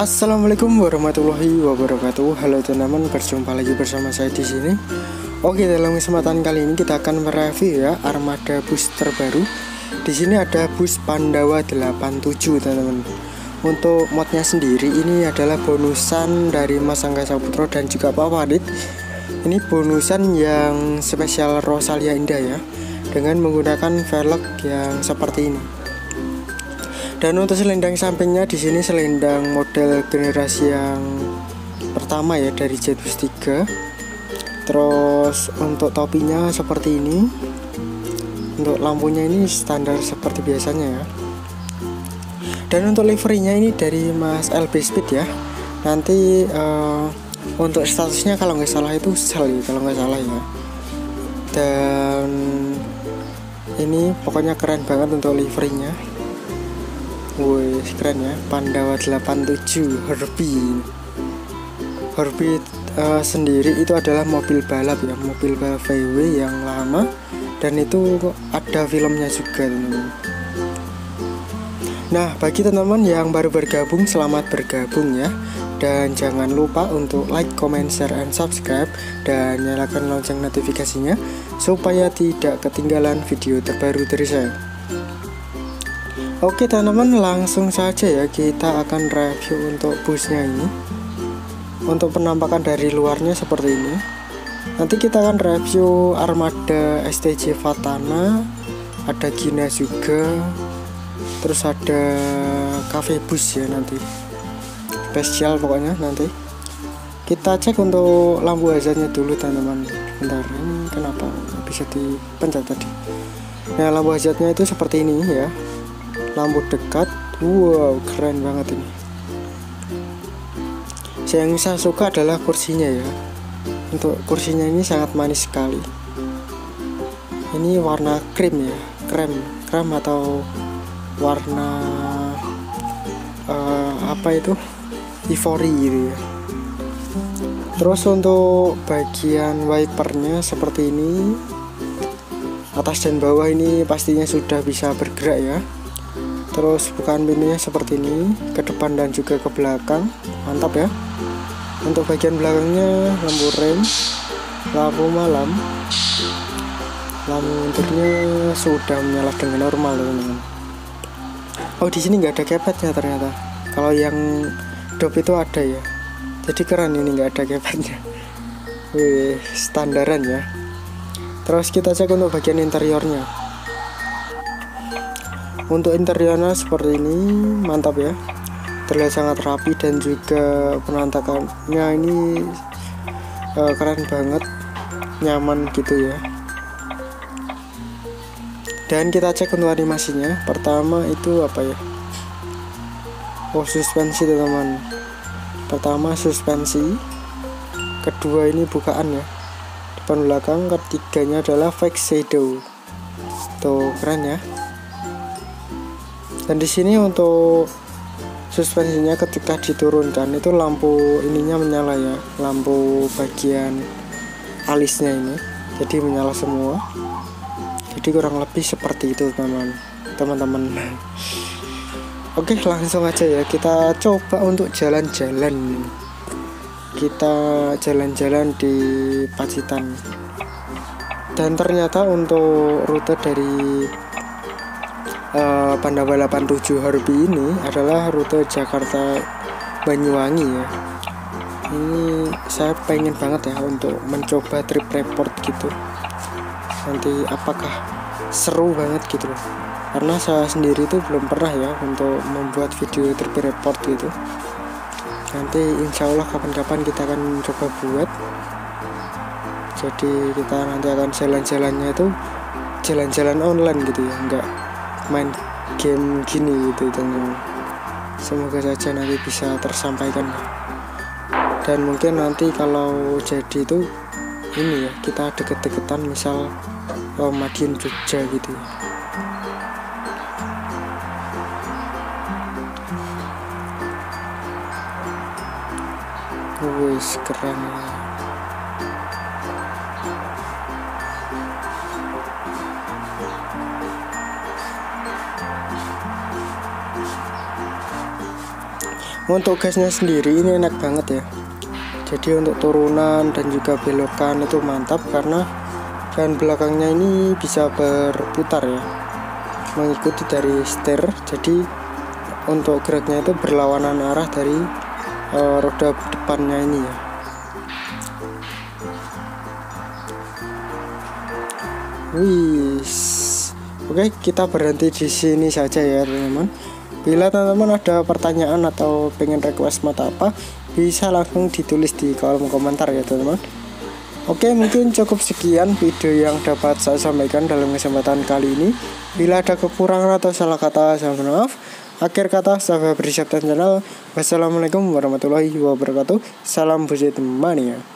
Assalamualaikum warahmatullahi wabarakatuh. Halo teman-teman, berjumpa lagi bersama saya di sini. Oke, dalam kesempatan kali ini kita akan mereview ya armada bus terbaru. Di sini ada bus Pandawa 87 teman-teman. Untuk modnya sendiri ini adalah bonusan dari Mas Angga Saputro dan juga Pak Wadid. Ini bonusan yang spesial Rosalia Indah ya, dengan menggunakan velg yang seperti ini. Dan untuk selendang sampingnya di sini selendang model generasi yang pertama ya, dari Jetbus 3. Terus untuk topinya seperti ini. Untuk lampunya ini standar seperti biasanya ya. Dan untuk liverynya ini dari Mas LB Speed ya. Nanti untuk statusnya kalau nggak salah itu sel, kalau nggak salah ya. Dan ini pokoknya keren banget untuk liverynya. Wih, keren ya, Pandawa 87 Herbie sendiri itu adalah mobil balap ya, mobil balap VW yang lama, dan itu ada filmnya juga teman-teman. Nah, bagi teman-teman yang baru bergabung, selamat bergabung ya. Dan jangan lupa untuk like, comment, share, and subscribe, dan nyalakan lonceng notifikasinya supaya tidak ketinggalan video terbaru dari saya. Oke teman-teman, langsung saja ya kita akan review untuk busnya ini. Untuk penampakan dari luarnya seperti ini. Nanti kita akan review armada STJ Vatana, ada Gina juga, terus ada cafe bus ya nanti. Spesial pokoknya nanti. Kita cek untuk lampu hazardnya dulu teman-teman. Bentar, ini kenapa bisa dipencet tadi? Nah, lampu hazardnya itu seperti ini ya. Lampu dekat, wow, keren banget ini. Yang saya suka adalah kursinya ya. Untuk kursinya ini sangat manis sekali. Ini warna krim ya, krem atau warna apa itu, ivory gitu ya. Terus untuk bagian wipernya seperti ini, atas dan bawah ini pastinya sudah bisa bergerak ya. Terus bukaan pintunya seperti ini, ke depan dan juga ke belakang, mantap ya. Untuk bagian belakangnya lampu rem, lampu malam, lampu interiornya sudah menyala dengan normal teman-teman. Oh, di sini nggak ada kepetnya ternyata. Kalau yang dop itu ada ya. Jadi keren ini nggak ada kepetnya. Wih, standaran ya. Terus kita cek untuk bagian interiornya. Untuk interiornya seperti ini, mantap ya, terlihat sangat rapi, dan juga penampakannya ini keren banget, nyaman gitu ya. Dan kita cek untuk animasinya. Pertama itu apa ya? Oh, suspensi teman-teman. Pertama suspensi, kedua ini bukaan ya, depan belakang, ketiganya adalah fake shadow. Tuh, keren ya. Dan di sini untuk suspensinya ketika diturunkan itu lampu ininya menyala ya, lampu bagian alisnya ini, jadi menyala semua. Jadi kurang lebih seperti itu teman-teman. Oke, langsung aja ya kita coba untuk jalan-jalan. Kita jalan-jalan di Pacitan. Dan ternyata untuk rute dari Pandawa 87 Herbie ini adalah rute Jakarta Banyuwangi ya. Ini saya pengen banget ya untuk mencoba trip report gitu. Nanti apakah seru banget gitu loh. Karena saya sendiri itu belum pernah ya untuk membuat video trip report gitu. Nanti insya Allah kapan-kapan kita akan coba buat. Jadi kita nanti akan jalan-jalannya itu jalan-jalan online gitu ya, enggak main game gini gitu teman-teman. Semoga saja nanti bisa tersampaikan. Dan mungkin nanti kalau jadi itu ini ya, kita deket-deketan, misal Madiun Jogja gitu ya. Wih, keren ya. Untuk gasnya sendiri ini enak banget ya. Jadi untuk turunan dan juga belokan itu mantap karena ban belakangnya ini bisa berputar ya, mengikuti dari setir. Jadi untuk geraknya itu berlawanan arah dari roda depannya ini ya. Oke, kita berhenti di sini saja ya teman-teman. Bila teman-teman ada pertanyaan atau pengen request motor apa, bisa langsung ditulis di kolom komentar ya teman-teman. Oke, mungkin cukup sekian video yang dapat saya sampaikan dalam kesempatan kali ini. Bila ada kekurangan atau salah kata, saya mohon maaf. Akhir kata, saya beri channel. Wassalamualaikum warahmatullahi wabarakatuh. Salam Buzzet Mania.